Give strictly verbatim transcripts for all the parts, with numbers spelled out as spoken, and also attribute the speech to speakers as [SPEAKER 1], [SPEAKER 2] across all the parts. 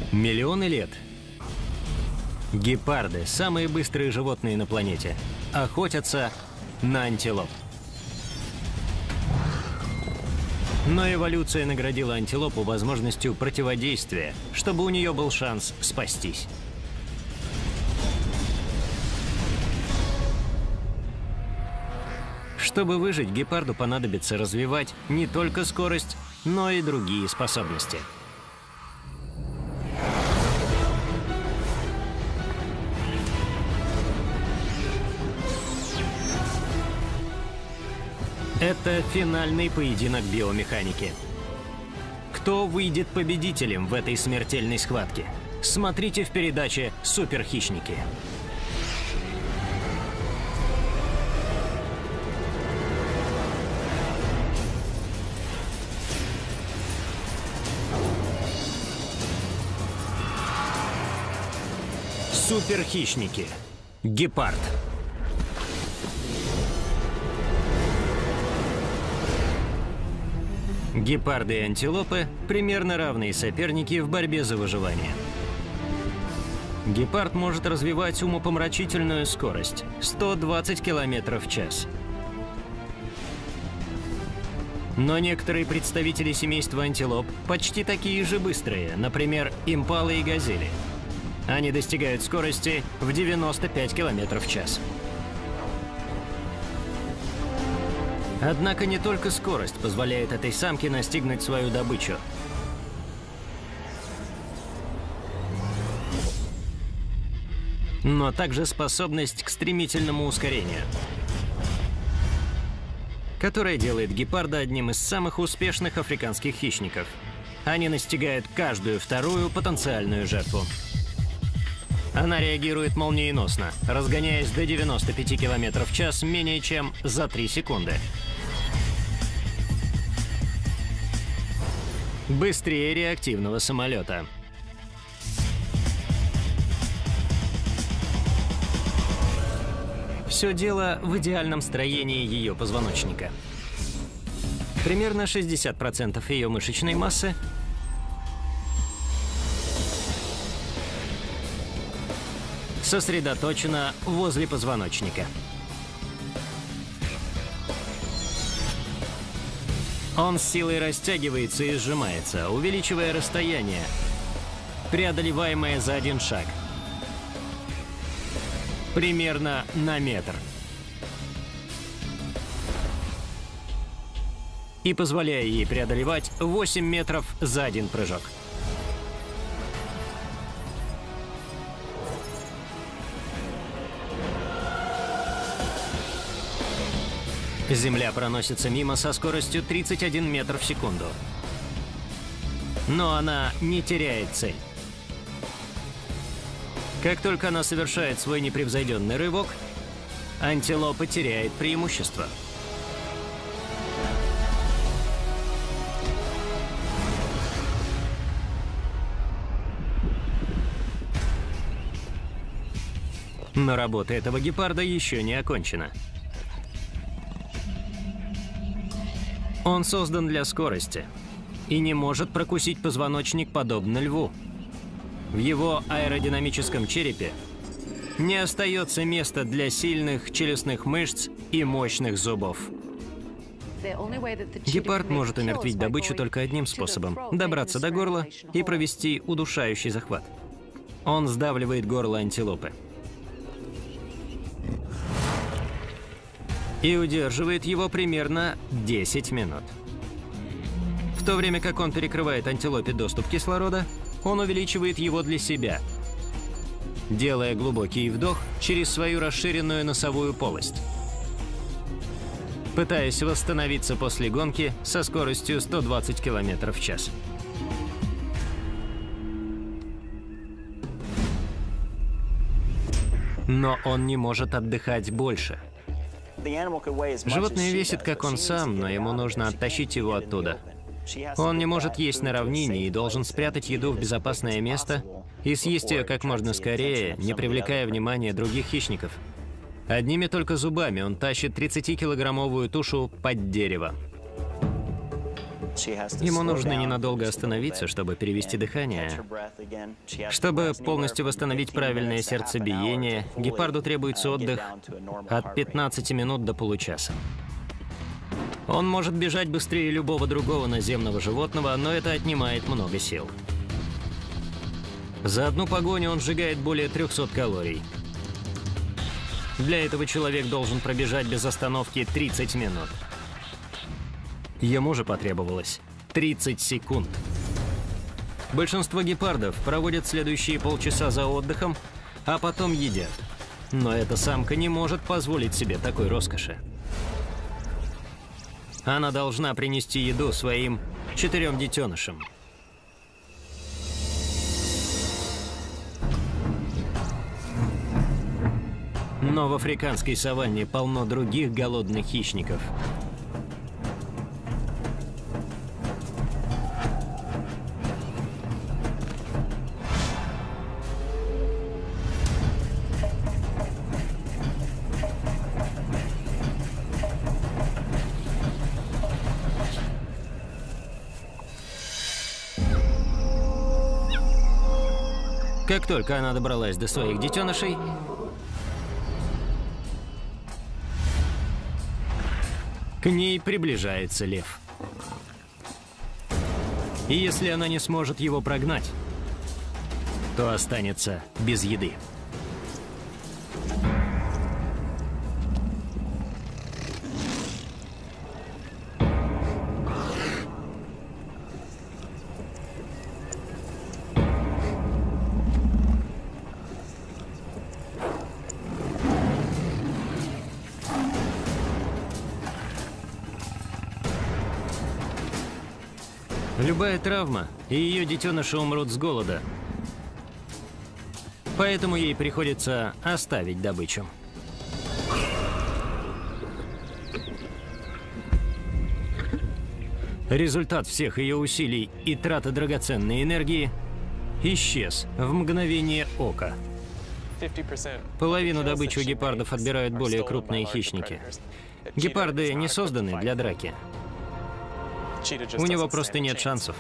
[SPEAKER 1] Миллионы лет. Гепарды, самые быстрые животные на планете, охотятся на антилоп. Но эволюция наградила антилопу возможностью противодействия, чтобы у нее был шанс спастись. Чтобы выжить, гепарду понадобится развивать не только скорость, но и другие способности. Это финальный поединок биомеханики. Кто выйдет победителем в этой смертельной схватке? Смотрите в передаче «Суперхищники». Суперхищники. Гепард. Гепарды и антилопы – примерно равные соперники в борьбе за выживание. Гепард может развивать умопомрачительную скорость – сто двадцать километров в час. Но некоторые представители семейства антилоп почти такие же быстрые, например, импалы и газели. Они достигают скорости в девяносто пять километров в час. Однако не только скорость позволяет этой самке настигнуть свою добычу. Но также способность к стремительному ускорению, которая делает гепарда одним из самых успешных африканских хищников. Они настигают каждую вторую потенциальную жертву. Она реагирует молниеносно, разгоняясь до девяноста пяти километров в час менее чем за три секунды. Быстрее реактивного самолета. Все дело в идеальном строении ее позвоночника. Примерно шестьдесят процентов ее мышечной массы сосредоточено возле позвоночника. Он с силой растягивается и сжимается, увеличивая расстояние, преодолеваемое за один шаг. Примерно на метр. И позволяя ей преодолевать восемь метров за один прыжок. Земля проносится мимо со скоростью тридцать один метр в секунду. Но она не теряет цель. Как только она совершает свой непревзойденный рывок, антилопа теряет преимущество. Но работа этого гепарда еще не окончена. Он создан для скорости и не может прокусить позвоночник подобно льву. В его аэродинамическом черепе не остается места для сильных челюстных мышц и мощных зубов. Гепард может умертвить добычу только одним способом – добраться до горла и провести удушающий захват. Он сдавливает горло антилопы и удерживает его примерно десять минут. В то время как он перекрывает антилопе доступ кислорода, он увеличивает его для себя, делая глубокий вдох через свою расширенную носовую полость, пытаясь восстановиться после гонки со скоростью сто двадцать километров в час. Но он не может отдыхать больше. Животное весит, как он сам, но ему нужно оттащить его оттуда. Он не может есть на равнине и должен спрятать еду в безопасное место и съесть ее как можно скорее, не привлекая внимания других хищников. Одними только зубами он тащит тридцатикилограммовую тушу под дерево. Ему нужно ненадолго остановиться, чтобы перевести дыхание. Чтобы полностью восстановить правильное сердцебиение, гепарду требуется отдых от пятнадцати минут до получаса. Он может бежать быстрее любого другого наземного животного, но это отнимает много сил. За одну погоню он сжигает более трёхсот калорий. Для этого человек должен пробежать без остановки тридцать минут. Ему же потребовалось тридцать секунд. Большинство гепардов проводят следующие полчаса за отдыхом, а потом едят. Но эта самка не может позволить себе такой роскоши. Она должна принести еду своим четырем детенышам. Но в африканской саванне полно других голодных хищников. Как только она добралась до своих детенышей, к ней приближается лев. И если она не сможет его прогнать, то останется без еды. Любая травма, и ее детеныши умрут с голода. Поэтому ей приходится оставить добычу. Результат всех ее усилий и траты драгоценной энергии исчез в мгновение ока. Половину добычи у гепардов отбирают более крупные хищники. Гепарды не созданы для драки. У него просто нет шансов.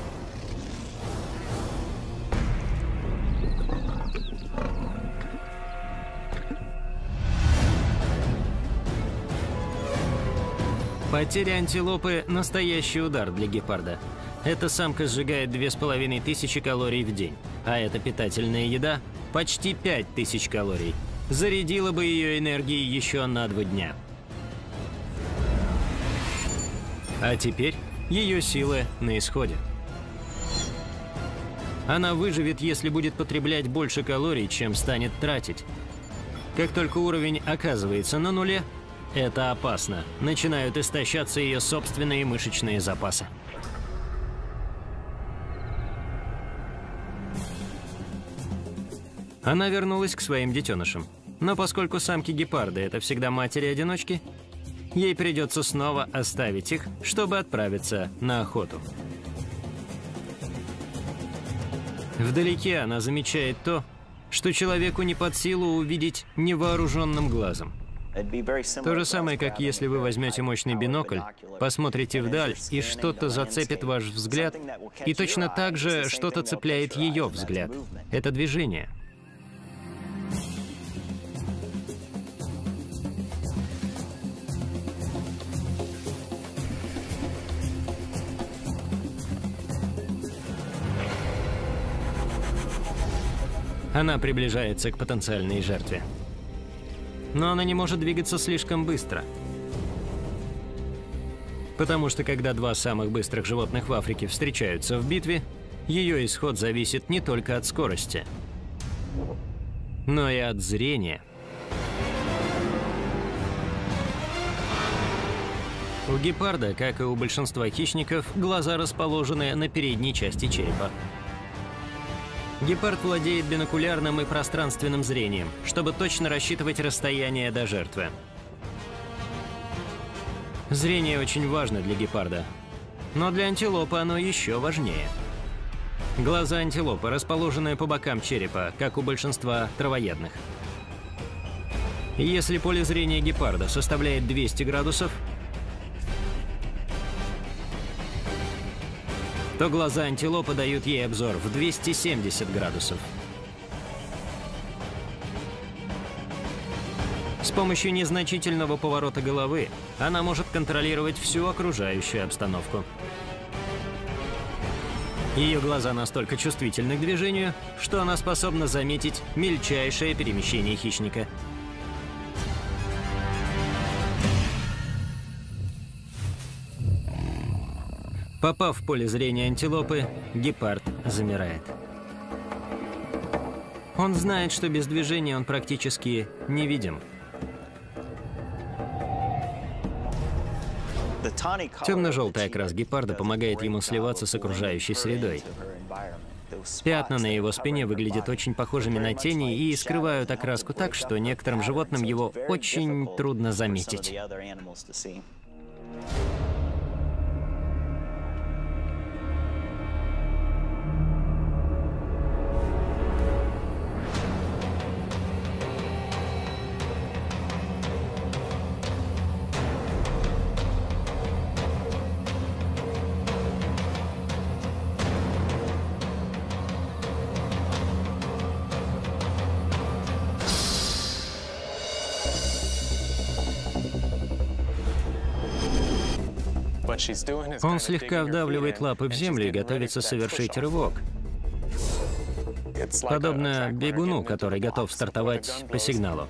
[SPEAKER 1] Потеря антилопы – настоящий удар для гепарда. Эта самка сжигает две с половиной тысячи калорий в день, а эта питательная еда – почти пять тысяч калорий. Зарядила бы ее энергией еще на два дня. А теперь ее силы на исходе. Она выживет, если будет потреблять больше калорий, чем станет тратить. Как только уровень оказывается на нуле, это опасно. Начинают истощаться ее собственные мышечные запасы. Она вернулась к своим детенышам. Но поскольку самки-гепарды – это всегда матери-одиночки, ей придется снова оставить их, чтобы отправиться на охоту. Вдалеке она замечает то, что человеку не под силу увидеть невооруженным глазом. То же самое, как если вы возьмете мощный бинокль, посмотрите вдаль, и что-то зацепит ваш взгляд, и точно так же что-то цепляет ее взгляд. Это движение. Она приближается к потенциальной жертве. Но она не может двигаться слишком быстро. Потому что когда два самых быстрых животных в Африке встречаются в битве, ее исход зависит не только от скорости, но и от зрения. У гепарда, как и у большинства хищников, глаза расположены на передней части черепа. Гепард владеет бинокулярным и пространственным зрением, чтобы точно рассчитывать расстояние до жертвы. Зрение очень важно для гепарда, но для антилопы оно еще важнее. Глаза антилопы расположены по бокам черепа, как у большинства травоядных. Если поле зрения гепарда составляет двести градусов, то глаза антилопы дают ей обзор в двести семьдесят градусов. С помощью незначительного поворота головы она может контролировать всю окружающую обстановку. Ее глаза настолько чувствительны к движению, что она способна заметить мельчайшее перемещение хищника. Попав в поле зрения антилопы, гепард замирает. Он знает, что без движения он практически невидим. Темно-желтый окрас гепарда помогает ему сливаться с окружающей средой. Пятна на его спине выглядят очень похожими на тени и скрывают окраску так, что некоторым животным его очень трудно заметить. Он слегка вдавливает лапы в землю и готовится совершить рывок. Подобно бегуну, который готов стартовать по сигналу.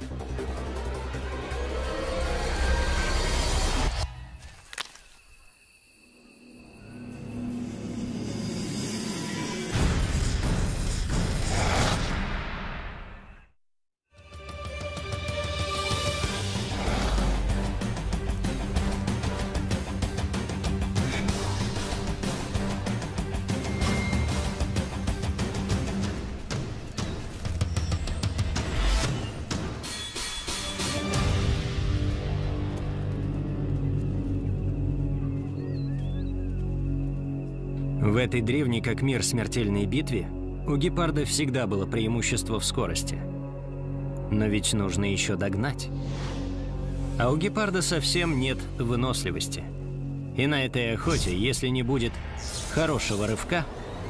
[SPEAKER 1] В этой древней как мир смертельной битве у гепарда всегда было преимущество в скорости. Но ведь нужно еще догнать. А у гепарда совсем нет выносливости. И на этой охоте, если не будет хорошего рывка,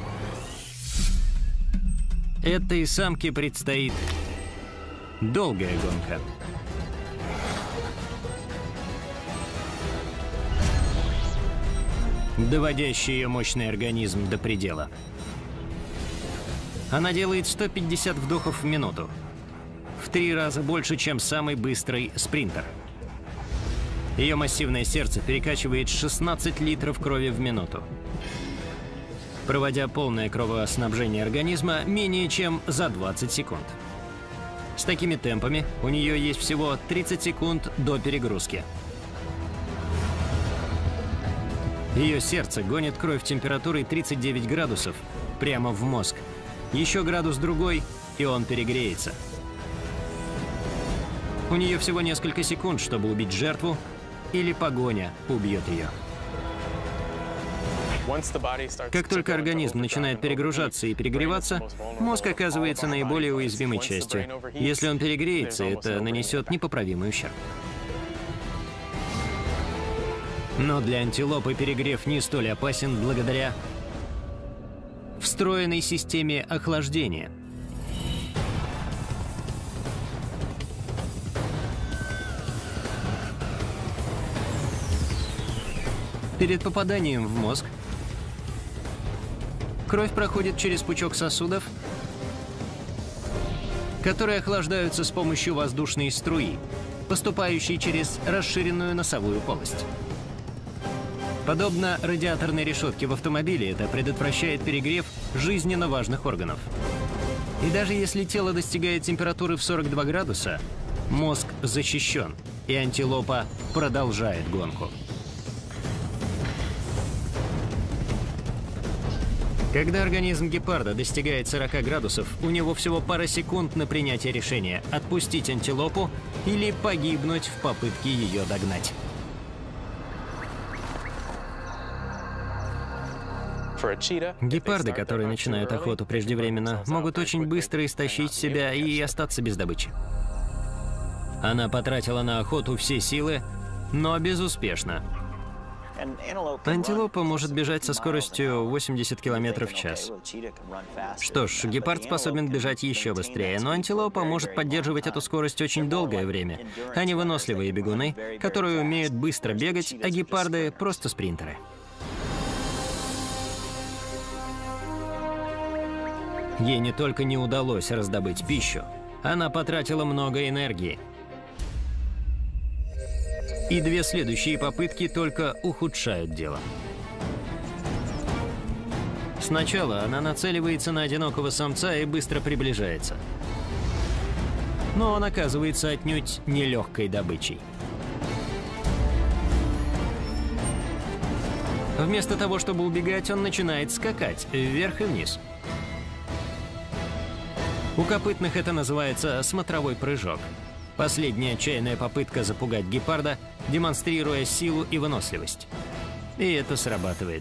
[SPEAKER 1] этой самке предстоит долгая гонка. Доводящий ее мощный организм до предела. Она делает сто пятьдесят вдохов в минуту. В три раза больше, чем самый быстрый спринтер. Ее массивное сердце перекачивает шестнадцать литров крови в минуту, проводя полное кровоснабжение организма менее чем за двадцать секунд. С такими темпами у нее есть всего тридцать секунд до перегрузки. Ее сердце гонит кровь температурой тридцать девять градусов прямо в мозг. Еще градус другой, и он перегреется. У нее всего несколько секунд, чтобы убить жертву, или погоня убьет ее. Как только организм начинает перегружаться и перегреваться, мозг оказывается наиболее уязвимой частью. Если он перегреется, это нанесет непоправимый ущерб. Но для антилопы перегрев не столь опасен благодаря встроенной системе охлаждения. Перед попаданием в мозг кровь проходит через пучок сосудов, которые охлаждаются с помощью воздушной струи, поступающей через расширенную носовую полость. Подобно радиаторной решетке в автомобиле, это предотвращает перегрев жизненно важных органов. И даже если тело достигает температуры в сорок два градуса, мозг защищен, и антилопа продолжает гонку. Когда организм гепарда достигает сорока градусов, у него всего пара секунд на принятие решения – отпустить антилопу или погибнуть в попытке ее догнать. Гепарды, которые начинают охоту преждевременно, могут очень быстро истощить себя и остаться без добычи. Она потратила на охоту все силы, но безуспешно. Антилопа может бежать со скоростью восемьдесят километров в час. Что ж, гепард способен бежать еще быстрее, но антилопа может поддерживать эту скорость очень долгое время. Они выносливые бегуны, которые умеют быстро бегать, а гепарды — просто спринтеры. Ей не только не удалось раздобыть пищу, она потратила много энергии. И две следующие попытки только ухудшают дело. Сначала она нацеливается на одинокого самца и быстро приближается. Но он оказывается отнюдь нелегкой добычей. Вместо того, чтобы убегать, он начинает скакать вверх и вниз. У копытных это называется смотровой прыжок. Последняя отчаянная попытка запугать гепарда, демонстрируя силу и выносливость. И это срабатывает.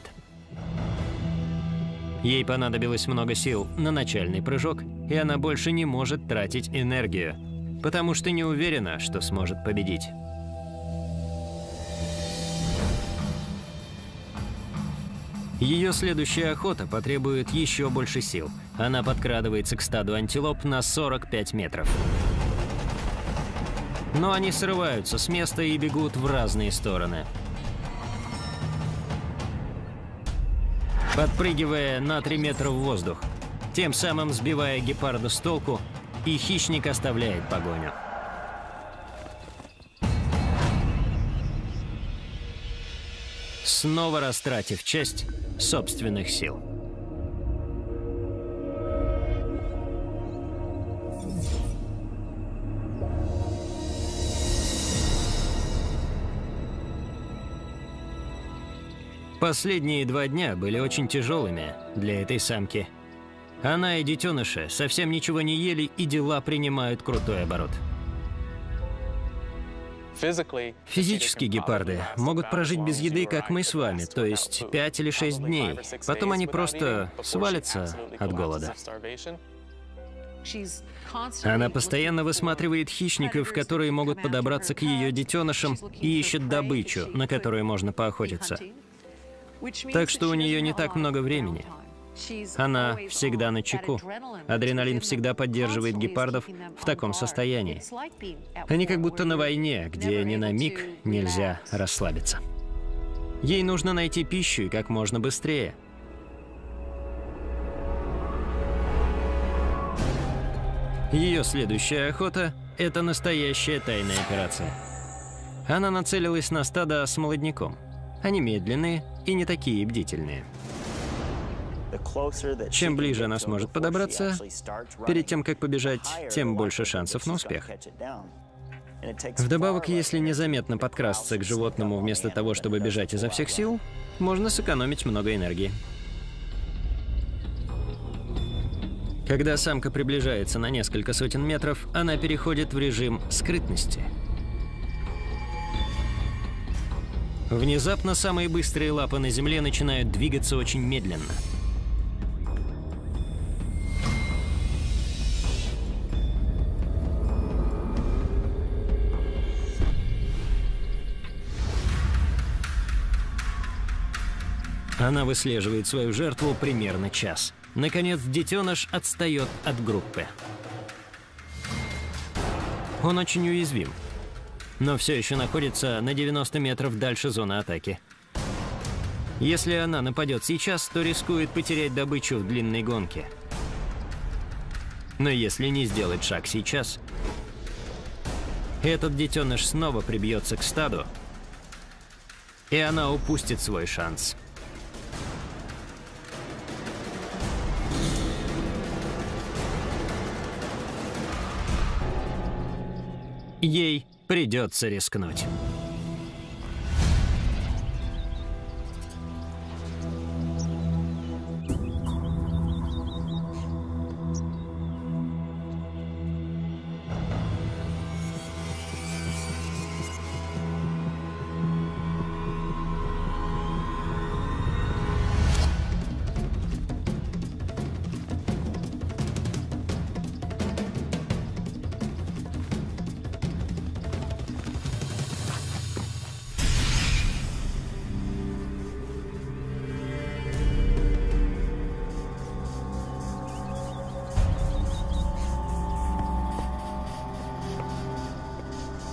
[SPEAKER 1] Ей понадобилось много сил на начальный прыжок, и она больше не может тратить энергию, потому что не уверена, что сможет победить. Ее следующая охота потребует еще больше сил. Она подкрадывается к стаду антилоп на сорок пять метров. Но они срываются с места и бегут в разные стороны. Подпрыгивая на три метра в воздух, тем самым сбивая гепарда с толку, и хищник оставляет погоню. Снова растратив часть собственных сил. Последние два дня были очень тяжелыми для этой самки. Она и детеныши совсем ничего не ели, и дела принимают крутой оборот. Физически гепарды могут прожить без еды, как мы с вами, то есть пять или шесть дней. Потом они просто свалятся от голода. Она постоянно высматривает хищников, которые могут подобраться к ее детенышам, и ищет добычу, на которую можно поохотиться. Так что у нее не так много времени. Она всегда начеку. Адреналин всегда поддерживает гепардов в таком состоянии. Они как будто на войне, где ни на миг нельзя расслабиться. Ей нужно найти пищу и как можно быстрее. Ее следующая охота — это настоящая тайная операция. Она нацелилась на стадо с молодняком. Они медленные и не такие бдительные. Чем ближе она сможет подобраться, перед тем, как побежать, тем больше шансов на успех. Вдобавок, если незаметно подкрасться к животному вместо того, чтобы бежать изо всех сил, можно сэкономить много энергии. Когда самка приближается на несколько сотен метров, она переходит в режим скрытности. Внезапно самые быстрые лапы на земле начинают двигаться очень медленно. Она выслеживает свою жертву примерно час. Наконец, детеныш отстает от группы. Он очень уязвим, но все еще находится на девяноста метров дальше зоны атаки. Если она нападет сейчас, то рискует потерять добычу в длинной гонке. Но если не сделать шаг сейчас, этот детеныш снова прибьется к стаду, и она упустит свой шанс. Ей придется рискнуть.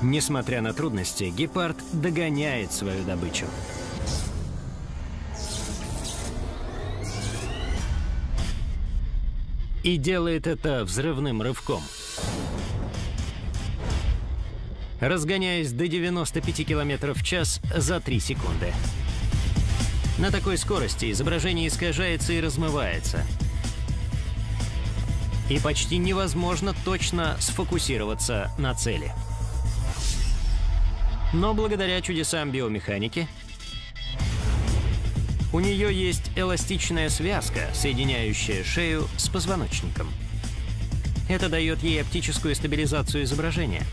[SPEAKER 1] Несмотря на трудности, гепард догоняет свою добычу. И делает это взрывным рывком. Разгоняясь до девяноста пяти километров в час за три секунды. На такой скорости изображение искажается и размывается. И почти невозможно точно сфокусироваться на цели. Но благодаря чудесам биомеханики у нее есть эластичная связка, соединяющая шею с позвоночником. Это дает ей оптическую стабилизацию изображения.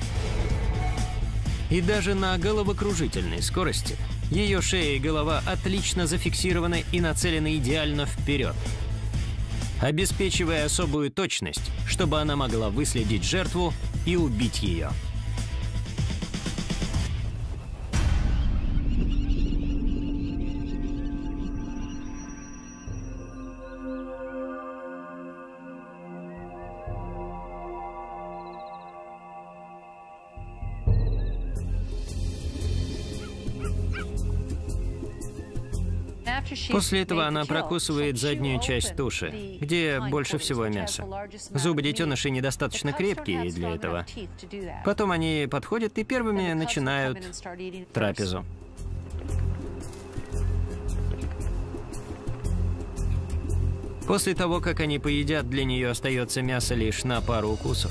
[SPEAKER 1] И даже на головокружительной скорости ее шея и голова отлично зафиксированы и нацелены идеально вперед, обеспечивая особую точность, чтобы она могла выследить жертву и убить ее. После этого она прокусывает заднюю часть туши, где больше всего мяса. Зубы детенышей недостаточно крепкие для этого. Потом они подходят и первыми начинают трапезу. После того, как они поедят, для нее остается мясо лишь на пару укусов.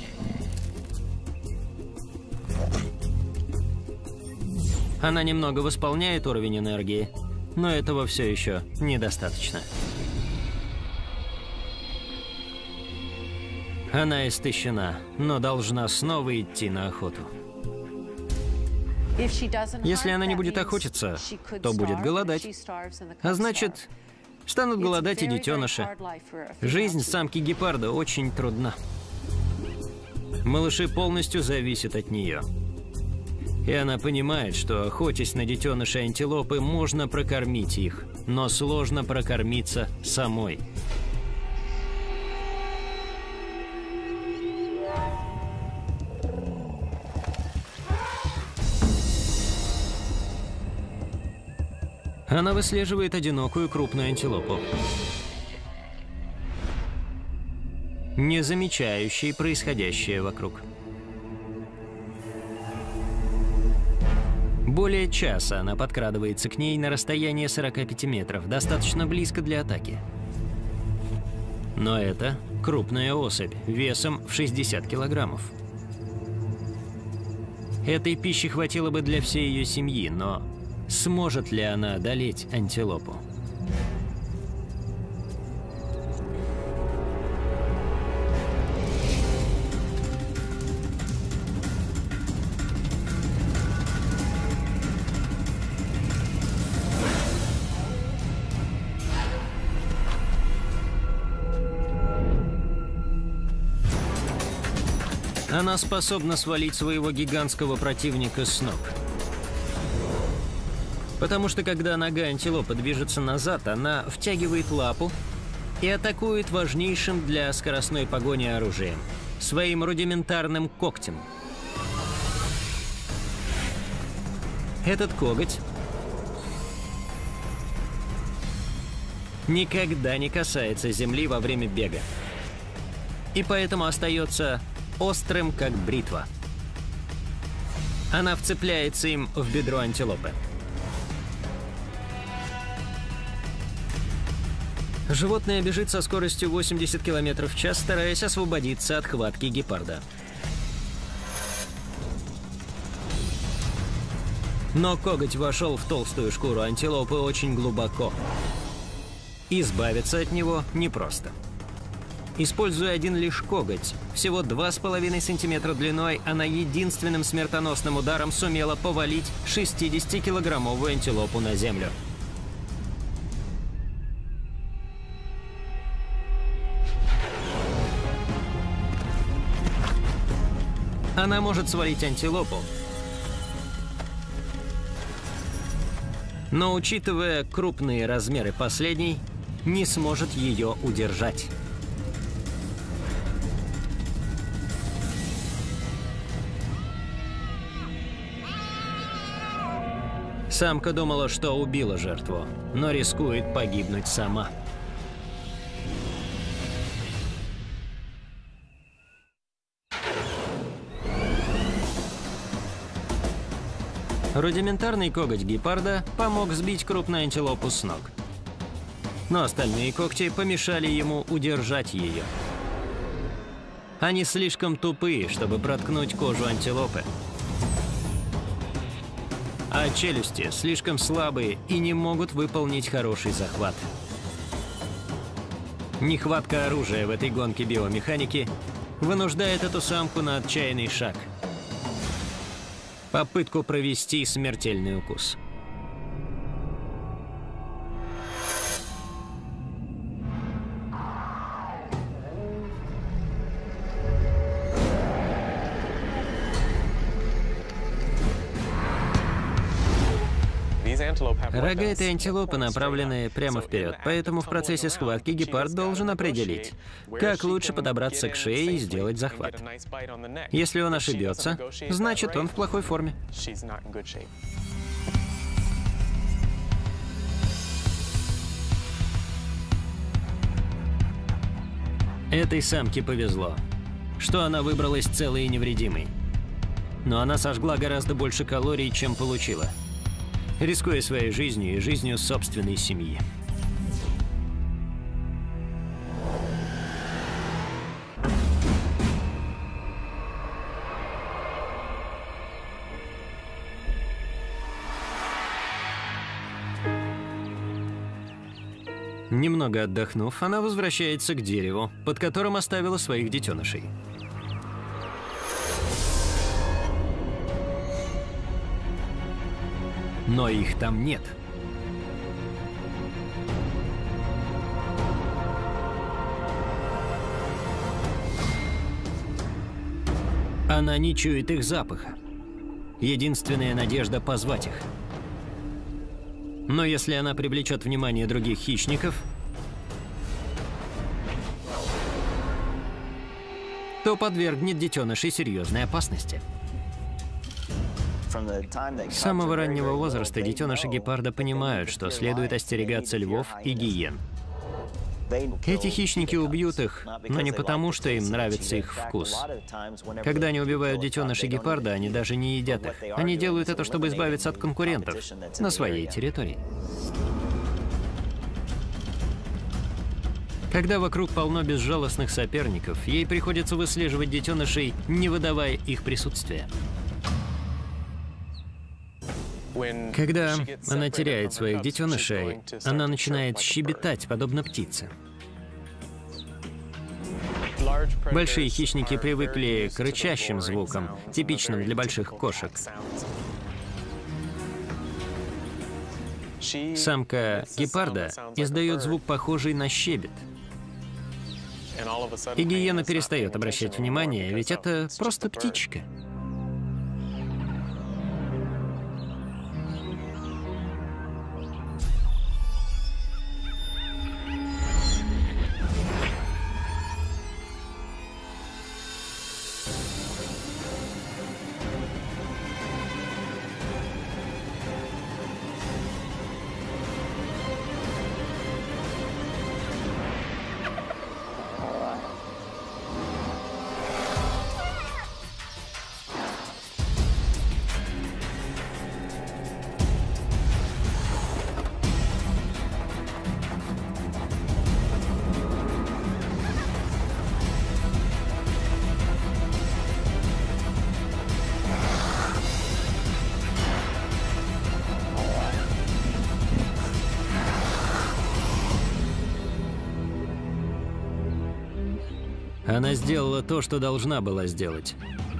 [SPEAKER 1] Она немного восполняет уровень энергии, но этого все еще недостаточно. Она истощена, но должна снова идти на охоту. Если она не будет охотиться, то будет голодать. А значит, станут голодать и детеныши. Жизнь самки гепарда очень трудна. Малыши полностью зависят от нее. И она понимает, что, охотясь на детенышей антилопы, можно прокормить их, но сложно прокормиться самой. Она выслеживает одинокую крупную антилопу, не замечающей происходящее вокруг. Более часа она подкрадывается к ней на расстояние сорока пяти метров, достаточно близко для атаки. Но это крупная особь, весом в шестьдесят килограммов. Этой пищи хватило бы для всей ее семьи, но сможет ли она одолеть антилопу? Она способна свалить своего гигантского противника с ног. Потому что когда нога антилопы движется назад, она втягивает лапу и атакует важнейшим для скоростной погони оружием – своим рудиментарным когтем. Этот коготь никогда не касается земли во время бега, и поэтому остается острым, как бритва. Она вцепляется им в бедро антилопы. Животное бежит со скоростью восемьдесят километров в час, стараясь освободиться от хватки гепарда. Но коготь вошел в толстую шкуру антилопы очень глубоко. Избавиться от него непросто. Используя один лишь коготь, всего два с половиной сантиметра длиной, она единственным смертоносным ударом сумела повалить шестидесятикилограммовую антилопу на землю. Она может свалить антилопу, но, учитывая крупные размеры последней, не сможет ее удержать. Самка думала, что убила жертву, но рискует погибнуть сама. Рудиментарный коготь гепарда помог сбить крупную антилопу с ног. Но остальные когти помешали ему удержать ее. Они слишком тупые, чтобы проткнуть кожу антилопы. А челюсти слишком слабые и не могут выполнить хороший захват. Нехватка оружия в этой гонке биомеханики вынуждает эту самку на отчаянный шаг. Попытку провести смертельный укус. Рога этой антилопы направлены прямо вперед, поэтому в процессе схватки гепард должен определить, как лучше подобраться к шее и сделать захват. Если он ошибется, значит, он в плохой форме. Этой самке повезло, что она выбралась целой и невредимой. Но она сожгла гораздо больше калорий, чем получила, рискуя своей жизнью и жизнью собственной семьи. Немного отдохнув, она возвращается к дереву, под которым оставила своих детенышей. Но их там нет. Она не чует их запаха. Единственная надежда — позвать их. Но если она привлечет внимание других хищников, то подвергнет детенышей серьезной опасности. С самого раннего возраста детеныши гепарда понимают, что следует остерегаться львов и гиен. Эти хищники убьют их, но не потому, что им нравится их вкус. Когда они убивают детенышей гепарда, они даже не едят их. Они делают это, чтобы избавиться от конкурентов на своей территории. Когда вокруг полно безжалостных соперников, ей приходится выслеживать детенышей, не выдавая их присутствия. Когда она теряет своих детенышей, она начинает щебетать, подобно птице. Большие хищники привыкли к рычащим звукам, типичным для больших кошек. Самка гепарда издает звук, похожий на щебет. И гиена перестает обращать внимание, ведь это просто птичка. Она сделала то, что должна была сделать.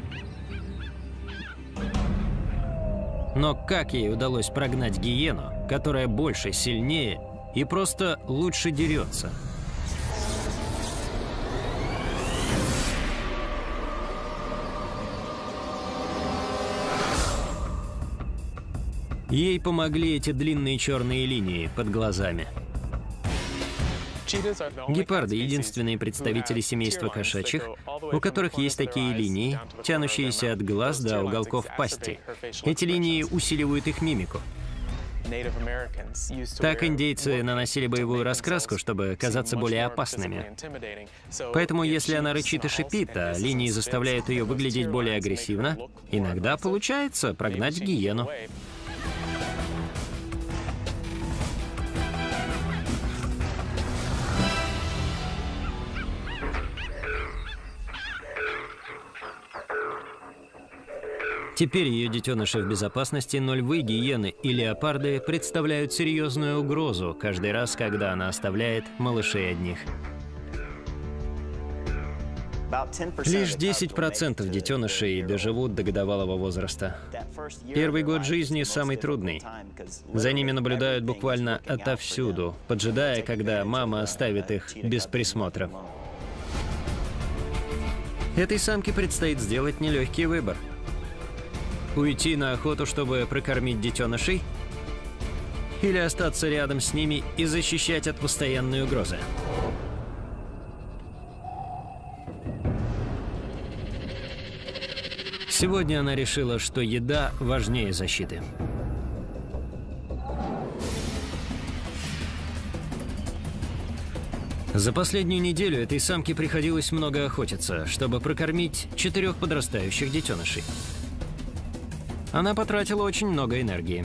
[SPEAKER 1] Но как ей удалось прогнать гиену, которая больше, сильнее и просто лучше дерется? Ей помогли эти длинные черные линии под глазами. Гепарды — единственные представители семейства кошачьих, у которых есть такие линии, тянущиеся от глаз до уголков пасти. Эти линии усиливают их мимику. Так индейцы наносили боевую раскраску, чтобы казаться более опасными. Поэтому, если она рычит и шипит, а линии заставляют ее выглядеть более агрессивно, иногда получается прогнать гиену. Теперь ее детеныши в безопасности, но львы, гиены и леопарды представляют серьезную угрозу каждый раз, когда она оставляет малышей одних. Лишь десять процентов детенышей доживут до годовалого возраста. Первый год жизни самый трудный. За ними наблюдают буквально отовсюду, поджидая, когда мама оставит их без присмотра. Этой самке предстоит сделать нелегкий выбор. Уйти на охоту, чтобы прокормить детенышей? Или остаться рядом с ними и защищать от постоянной угрозы? Сегодня она решила, что еда важнее защиты. За последнюю неделю этой самке приходилось много охотиться, чтобы прокормить четырех подрастающих детенышей. Она потратила очень много энергии.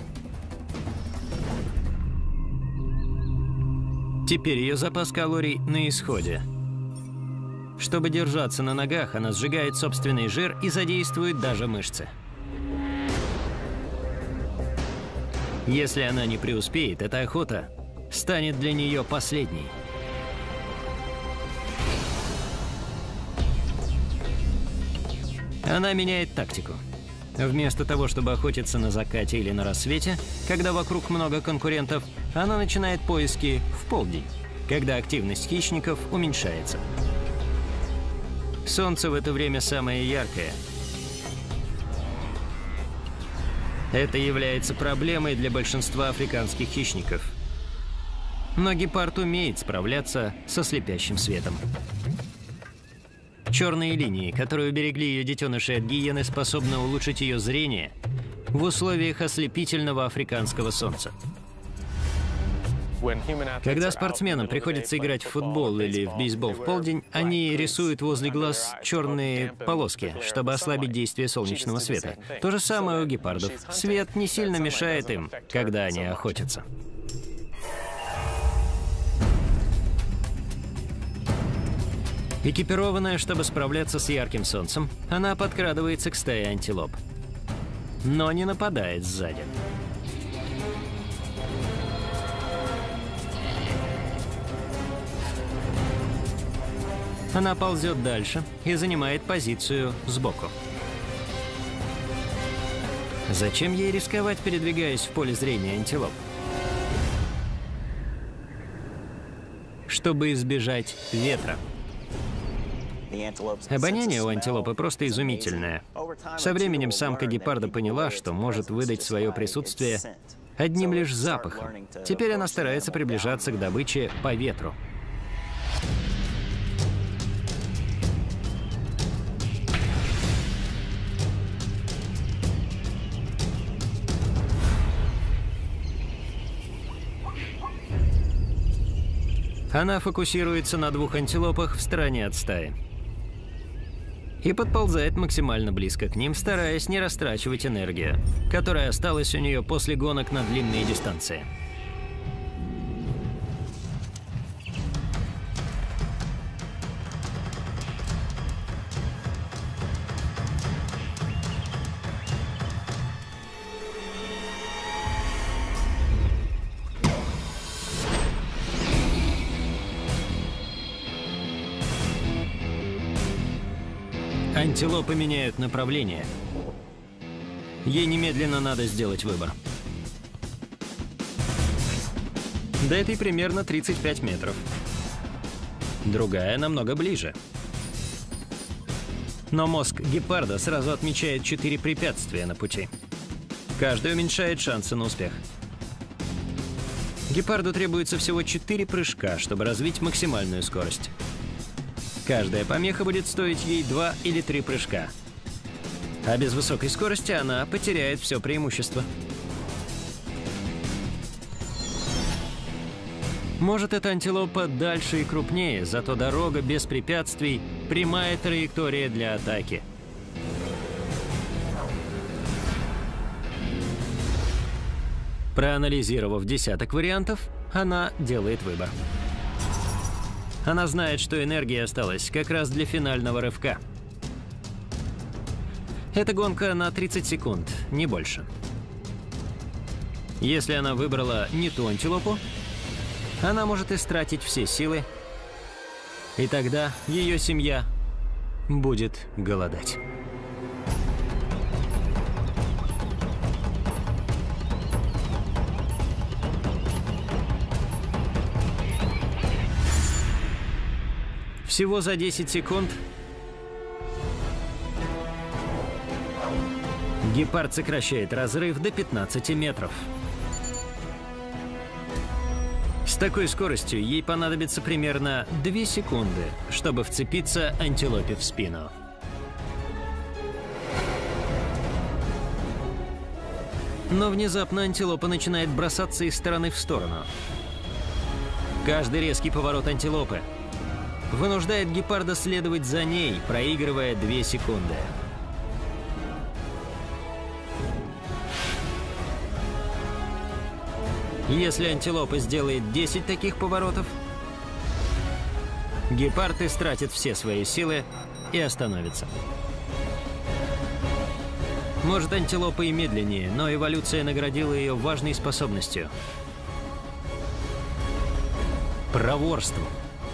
[SPEAKER 1] Теперь ее запас калорий на исходе. Чтобы держаться на ногах, она сжигает собственный жир и задействует даже мышцы. Если она не преуспеет, эта охота станет для нее последней. Она меняет тактику. Вместо того, чтобы охотиться на закате или на рассвете, когда вокруг много конкурентов, она начинает поиски в полдень, когда активность хищников уменьшается. Солнце в это время самое яркое. Это является проблемой для большинства африканских хищников. Но гепард умеет справляться со слепящим светом. Черные линии, которые уберегли ее детенышей от гиены, способны улучшить ее зрение в условиях ослепительного африканского солнца. Когда спортсменам приходится играть в футбол или в бейсбол в полдень, они рисуют возле глаз черные полоски, чтобы ослабить действие солнечного света. То же самое у гепардов. Свет не сильно мешает им, когда они охотятся. Экипированная, чтобы справляться с ярким солнцем, она подкрадывается к стае антилоп, но не нападает сзади. Она ползет дальше и занимает позицию сбоку. Зачем ей рисковать, передвигаясь в поле зрения антилоп? Чтобы избежать ветра. Обоняние у антилопы просто изумительное. Со временем самка гепарда поняла, что может выдать свое присутствие одним лишь запахом. Теперь она старается приближаться к добыче по ветру. Она фокусируется на двух антилопах в стороне от стаи и подползает максимально близко к ним, стараясь не растрачивать энергию, которая осталась у нее после гонок на длинные дистанции. Антилопы меняют направление. Ей немедленно надо сделать выбор. До этой примерно тридцать пять метров. Другая намного ближе. Но мозг гепарда сразу отмечает четыре препятствия на пути. Каждый уменьшает шансы на успех. Гепарду требуется всего четыре прыжка, чтобы развить максимальную скорость. Каждая помеха будет стоить ей два или три прыжка. А без высокой скорости она потеряет все преимущество. Может, эта антилопа дальше и крупнее, зато дорога без препятствий – прямая траектория для атаки. Проанализировав десяток вариантов, она делает выбор. Она знает, что энергия осталась как раз для финального рывка. Эта гонка на тридцать секунд, не больше. Если она выбрала не ту антилопу, она может истратить все силы, и тогда ее семья будет голодать. Всего за десять секунд гепард сокращает разрыв до пятнадцати метров. С такой скоростью ей понадобится примерно две секунды, чтобы вцепиться антилопе в спину. Но внезапно антилопа начинает бросаться из стороны в сторону. Каждый резкий поворот антилопы вынуждает гепарда следовать за ней, проигрывая две секунды. Если антилопа сделает десять таких поворотов, гепард истратит все свои силы и остановится. Может, антилопа и медленнее, но эволюция наградила ее важной способностью – проворством.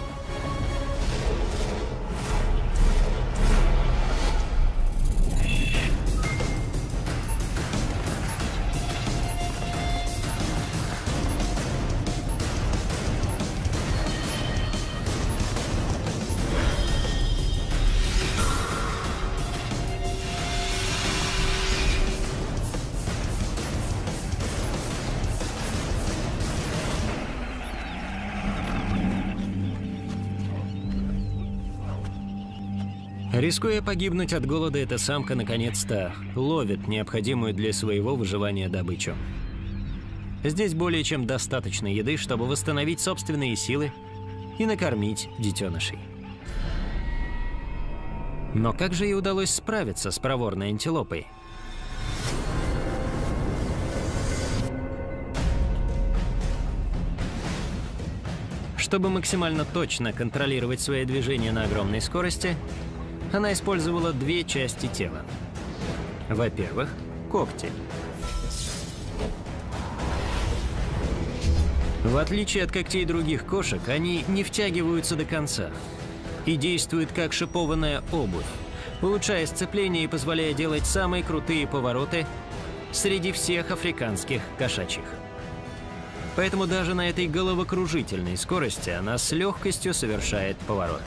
[SPEAKER 1] Рискуя погибнуть от голода, эта самка наконец-то ловит необходимую для своего выживания добычу. Здесь более чем достаточно еды, чтобы восстановить собственные силы и накормить детенышей. Но как же ей удалось справиться с проворной антилопой? Чтобы максимально точно контролировать свои движения на огромной скорости, она использовала две части тела. Во-первых, когти. В отличие от когтей других кошек, они не втягиваются до конца и действуют как шипованная обувь, улучшая сцепление и позволяя делать самые крутые повороты среди всех африканских кошачьих. Поэтому даже на этой головокружительной скорости она с легкостью совершает поворот.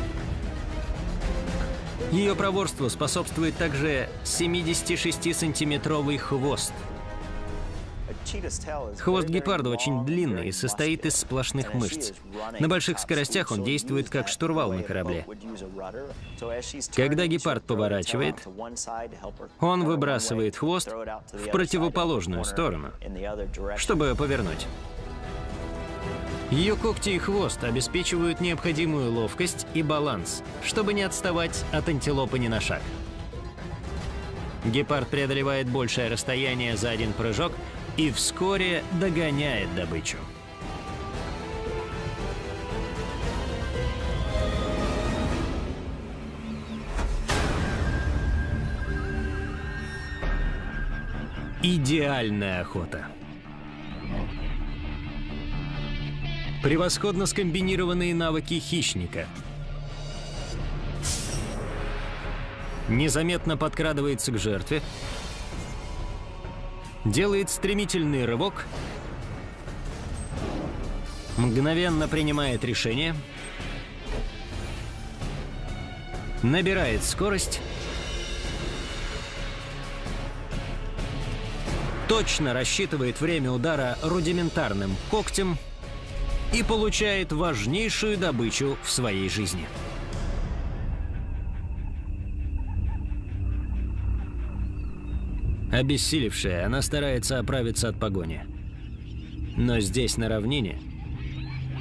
[SPEAKER 1] Ее проворству способствует также семидесятишестисантиметровый хвост. Хвост гепарда очень длинный и состоит из сплошных мышц. На больших скоростях он действует как штурвал на корабле. Когда гепард поворачивает, он выбрасывает хвост в противоположную сторону, чтобы повернуть. Ее когти и хвост обеспечивают необходимую ловкость и баланс, чтобы не отставать от антилопы ни на шаг. Гепард преодолевает большее расстояние за один прыжок и вскоре догоняет добычу. Идеальная охота. Превосходно скомбинированные навыки хищника. Незаметно подкрадывается к жертве, делает стремительный рывок, мгновенно принимает решение, набирает скорость, точно рассчитывает время удара рудиментарным когтем и получает важнейшую добычу в своей жизни. Обессилевшая, она старается оправиться от погони. Но здесь, на равнине,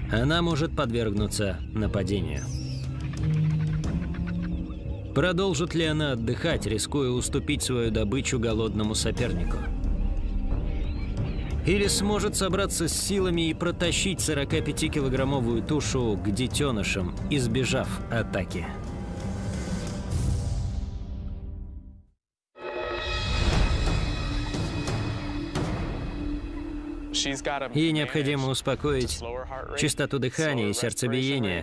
[SPEAKER 1] она может подвергнуться нападению. Продолжит ли она отдыхать, рискуя уступить свою добычу голодному сопернику? Или сможет собраться с силами и протащить сорокапятикилограммовую тушу к детенышам, избежав атаки? Ей необходимо успокоить частоту дыхания и сердцебиения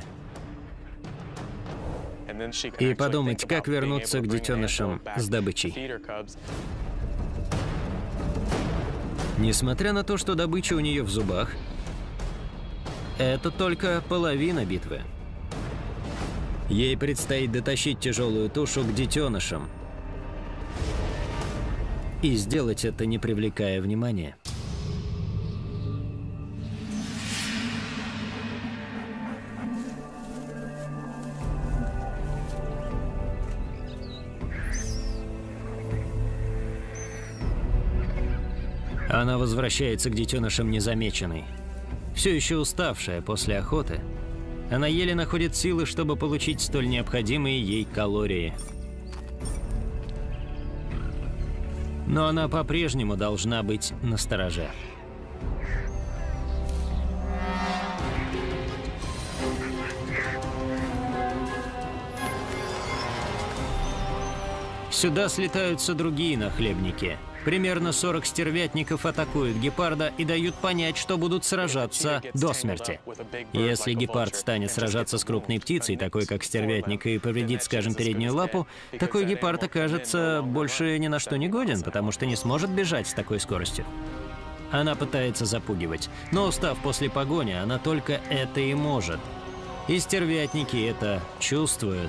[SPEAKER 1] и подумать, как вернуться к детенышам с добычей. Несмотря на то, что добыча у нее в зубах, это только половина битвы. Ей предстоит дотащить тяжелую тушу к детенышам и сделать это, не привлекая внимания. Она возвращается к детенышам незамеченной. Все еще уставшая после охоты, она еле находит силы, чтобы получить столь необходимые ей калории. Но она по-прежнему должна быть настороже. Сюда слетаются другие нахлебники. Примерно сорок стервятников атакуют гепарда и дают понять, что будут сражаться до смерти. Если гепард станет сражаться с крупной птицей, такой как стервятник, и повредит, скажем, переднюю лапу, такой гепард окажется больше ни на что не годен, потому что не сможет бежать с такой скоростью. Она пытается запугивать, но, устав после погони, она только это и может. И стервятники это чувствуют.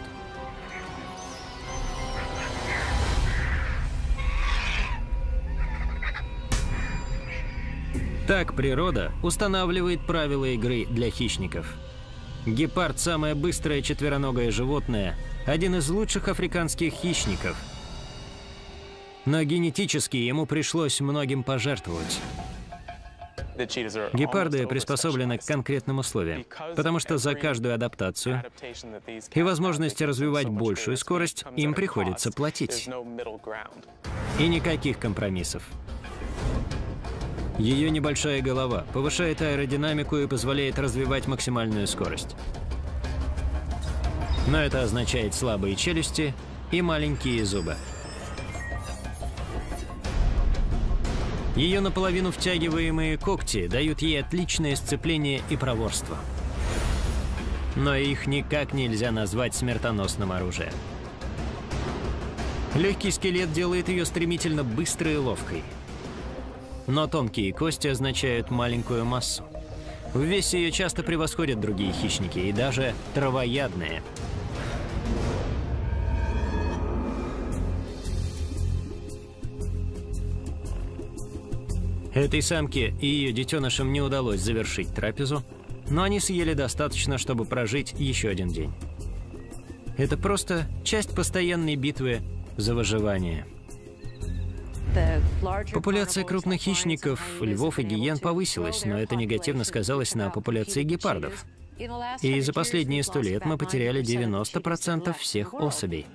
[SPEAKER 1] Так природа устанавливает правила игры для хищников. Гепард – самое быстрое четвероногое животное, один из лучших африканских хищников. Но генетически ему пришлось многим пожертвовать. Гепарды приспособлены к конкретным условиям, потому что за каждую адаптацию и возможность развивать большую скорость им приходится платить. И никаких компромиссов. Ее небольшая голова повышает аэродинамику и позволяет развивать максимальную скорость. Но это означает слабые челюсти и маленькие зубы. Ее наполовину втягиваемые когти дают ей отличное сцепление и проворство. Но их никак нельзя назвать смертоносным оружием. Легкий скелет делает ее стремительно быстрой и ловкой. Но тонкие кости означают маленькую массу. В весе ее часто превосходят другие хищники, и даже травоядные. Этой самке и ее детенышам не удалось завершить трапезу, но они съели достаточно, чтобы прожить еще один день. Это просто часть постоянной битвы за выживание. Популяция крупных хищников, львов и гиен повысилась, но это негативно сказалось на популяции гепардов. И за последние сто лет мы потеряли девяносто процентов всех особей.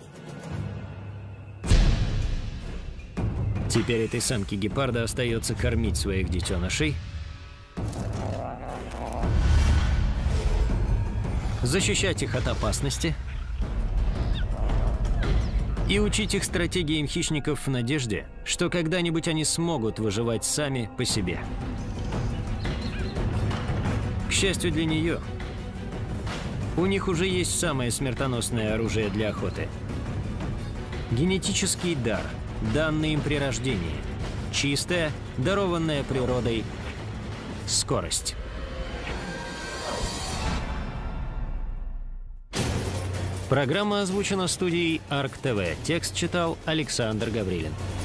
[SPEAKER 1] Теперь этой самке гепарда остается кормить своих детенышей, защищать их от опасности и учить их стратегиям хищников в надежде, что когда-нибудь они смогут выживать сами по себе. К счастью для нее, у них уже есть самое смертоносное оружие для охоты. Генетический дар, данный им при рождении. Чистая, дарованная природой скорость. Программа озвучена студией Арк ТВ. Текст читал Александр Гаврилин.